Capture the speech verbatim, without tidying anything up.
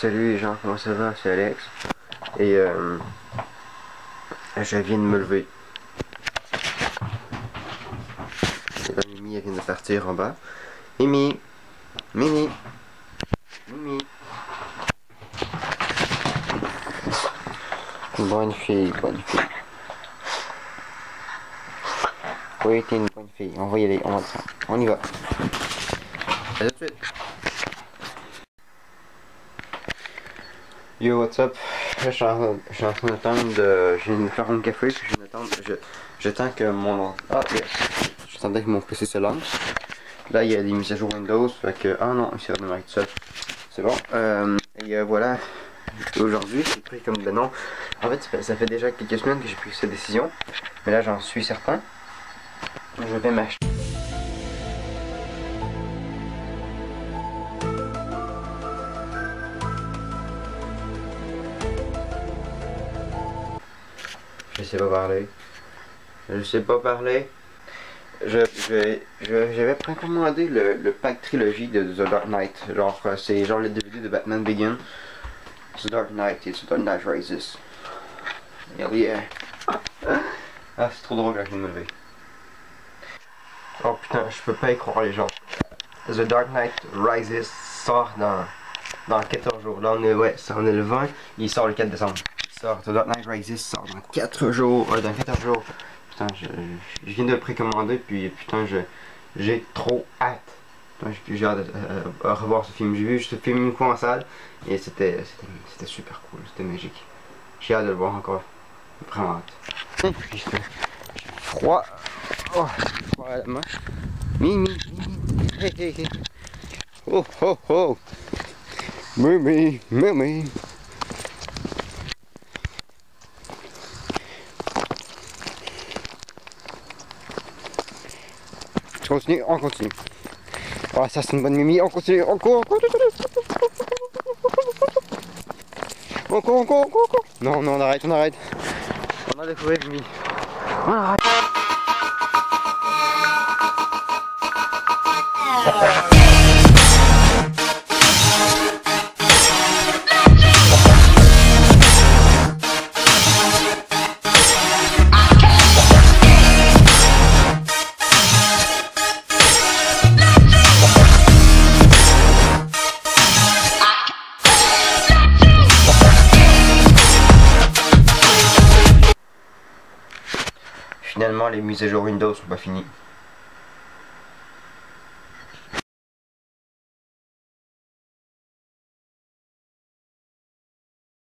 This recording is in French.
Salut les gens, comment ça va? C'est Alex. Et euh, je viens de me lever. Et là, Mimi, elle vient de partir en bas. Mimi! Mimi! Mimi! Bonne fille, bonne fille. Oui, t'es une bonne fille. On va y aller, on va, on y va. À tout de suite. Yo, what's up? Là, je suis en, je suis en train d'attendre de... Je viens de faire un café, puis je viens d'attendre... Je, j'attends que mon... Ah, yes. J'attendais que mon P C se lance. Là, il y a des mises à jour Windows, fait que... Ah non, il s'est redémarré tout seul. C'est bon. Euh, et euh, voilà. Aujourd'hui, j'ai pris comme... Ben non. En fait, ça fait déjà quelques semaines que j'ai pris cette décision. Mais là, j'en suis certain. Je vais m'acheter... Je sais pas parler. Je sais pas parler. Je je je j'avais précommandé le, le pack trilogie de The Dark Knight. Genre c'est genre le D V D de Batman Begins. The Dark Knight et The Dark Knight Rises. Hell yeah. Ah, c'est trop drôle quand je viens de me lever. Oh putain, je peux pas y croire les gens. The Dark Knight Rises sort dans dans quatorze jours. Là on est ouais, ça on est le vingt, il sort le quatre décembre. Sort, The Dark Knight Rises sort dans quatre jours, euh, dans quatorze jours. Putain, je, je viens de le précommander, puis putain, je j'ai trop hâte. Putain, j'ai hâte de euh, euh, revoir ce film. J'ai vu ce film une fois en salle, et c'était c'était super cool, c'était magique. J'ai hâte de le voir encore, vraiment hâte. Puis je fais froid, oh, froid à la main. Mimi, Mimi, hey, hey, hey. Oh, oh, oh. Mimi, Mimi. On continue, on continue. Oh, ça c'est une bonne Mimi, on continue, encore, encore, encore, encore, encore, encore. Non, non, on arrête, on arrête. On a découvert Mimi. On arrête. Finalement, les mises à jour Windows sont pas finies.